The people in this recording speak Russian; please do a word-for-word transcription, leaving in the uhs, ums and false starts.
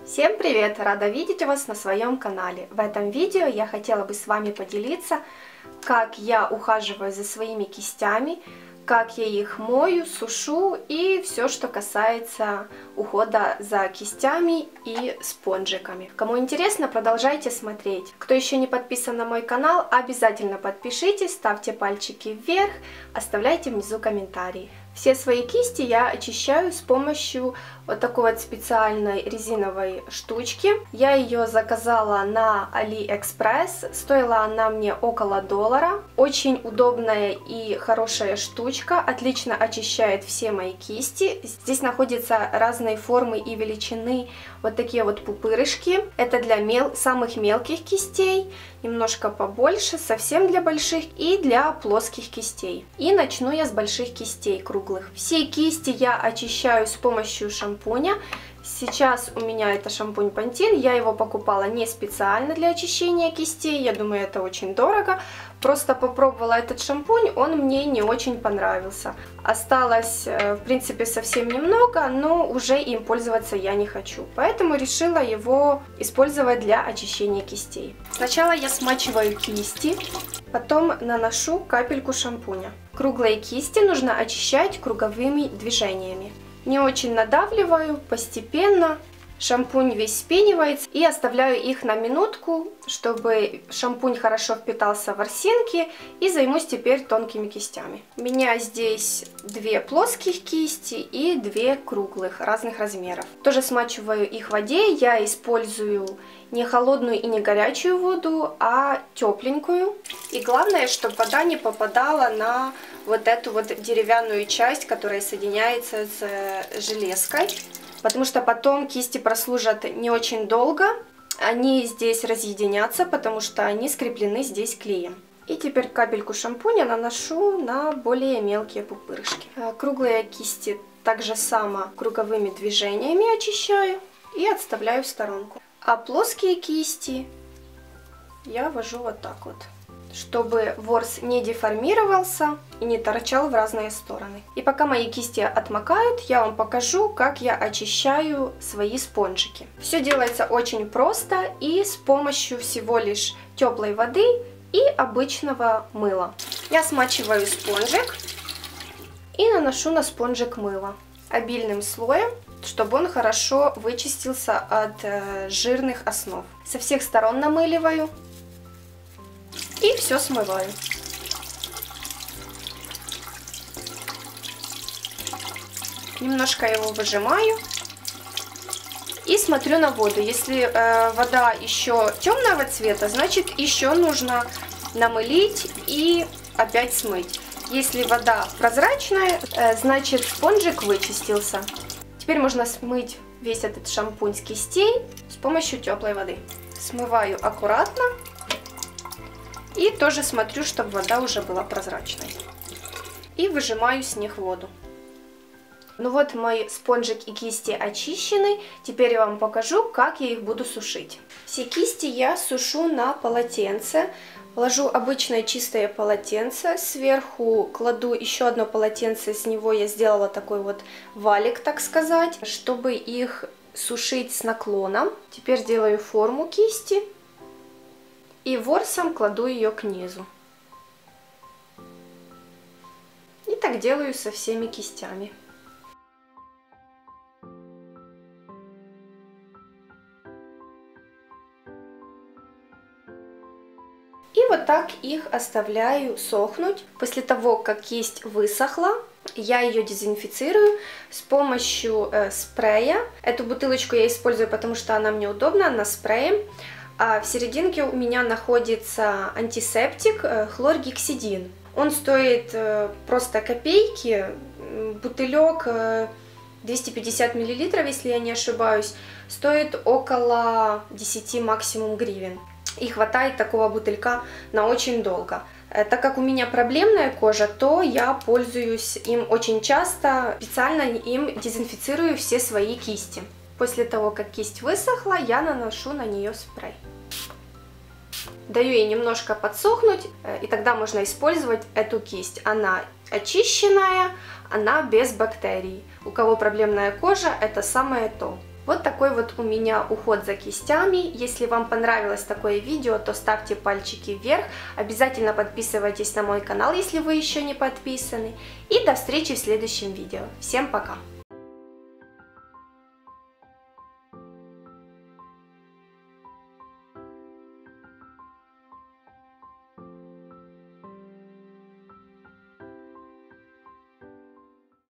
Всем привет! Рада видеть вас на своем канале. В этом видео я хотела бы с вами поделиться, как я ухаживаю за своими кистями, как я их мою, сушу и все, что касается ухода за кистями и спонжиками. Кому интересно, продолжайте смотреть. Кто еще не подписан на мой канал, обязательно подпишитесь, ставьте пальчики вверх, оставляйте внизу комментарии. Все свои кисти я очищаю с помощью вот такой вот специальной резиновой штучки. Я ее заказала на AliExpress, стоила она мне около доллара. Очень удобная и хорошая штучка, отлично очищает все мои кисти. Здесь находятся разные формы и величины, вот такие вот пупырышки. Это для мел... самых мелких кистей, немножко побольше, совсем для больших и для плоских кистей. И начну я с больших кистей, круглых. Все кисти я очищаю с помощью шампуня. Сейчас у меня это шампунь Pantene, я его покупала не специально для очищения кистей, я думаю, это очень дорого. Просто попробовала этот шампунь, он мне не очень понравился. Осталось, в принципе, совсем немного, но уже им пользоваться я не хочу. Поэтому решила его использовать для очищения кистей. Сначала я смачиваю кисти, потом наношу капельку шампуня. Круглые кисти нужно очищать круговыми движениями. Не очень надавливаю, постепенно. Шампунь весь вспенивается, и оставляю их на минутку, чтобы шампунь хорошо впитался в ворсинки, и займусь теперь тонкими кистями. У меня здесь две плоских кисти и две круглых разных размеров. Тоже смачиваю их в воде, я использую не холодную и не горячую воду, а тепленькую. И главное, чтобы вода не попадала на вот эту вот деревянную часть, которая соединяется с железкой. Потому что потом кисти прослужат не очень долго, они здесь разъединятся, потому что они скреплены здесь клеем. И теперь капельку шампуня наношу на более мелкие пупырышки. Круглые кисти также само круговыми движениями очищаю и отставляю в сторонку. А плоские кисти я ввожу вот так вот, чтобы ворс не деформировался и не торчал в разные стороны. И пока мои кисти отмокают, я вам покажу, как я очищаю свои спонжики. Все делается очень просто и с помощью всего лишь теплой воды и обычного мыла. Я смачиваю спонжик и наношу на спонжик мыло обильным слоем, чтобы он хорошо вычистился от э, жирных основ. Со всех сторон намыливаю. И все смываю. Немножко его выжимаю. И смотрю на воду. Если э, вода еще темного цвета, значит еще нужно намылить и опять смыть. Если вода прозрачная, э, значит спонжик вычистился. Теперь можно смыть весь этот шампунь с кистей с помощью теплой воды. Смываю аккуратно. И тоже смотрю, чтобы вода уже была прозрачной. И выжимаю с них воду. Ну вот мой спонжик и кисти очищены. Теперь я вам покажу, как я их буду сушить. Все кисти я сушу на полотенце. Ложу обычное чистое полотенце. Сверху кладу еще одно полотенце. С него я сделала такой вот валик, так сказать, чтобы их сушить с наклоном. Теперь делаю форму кисти. И ворсом кладу ее к низу. И так делаю со всеми кистями. И вот так их оставляю сохнуть. После того, как кисть высохла, я ее дезинфицирую с помощью э, спрея. Эту бутылочку я использую, потому что она мне удобна, она спреем. А в серединке у меня находится антисептик хлоргексидин. Он стоит просто копейки, бутылек двести пятьдесят миллилитров, если я не ошибаюсь, стоит около десяти максимум гривен. И хватает такого бутылька на очень долго. Так как у меня проблемная кожа, то я пользуюсь им очень часто, специально им дезинфицирую все свои кисти. После того, как кисть высохла, я наношу на нее спрей. Даю ей немножко подсохнуть, и тогда можно использовать эту кисть. Она очищенная, она без бактерий. У кого проблемная кожа, это самое то. Вот такой вот у меня уход за кистями. Если вам понравилось такое видео, то ставьте пальчики вверх. Обязательно подписывайтесь на мой канал, если вы еще не подписаны. И до встречи в следующем видео. Всем пока!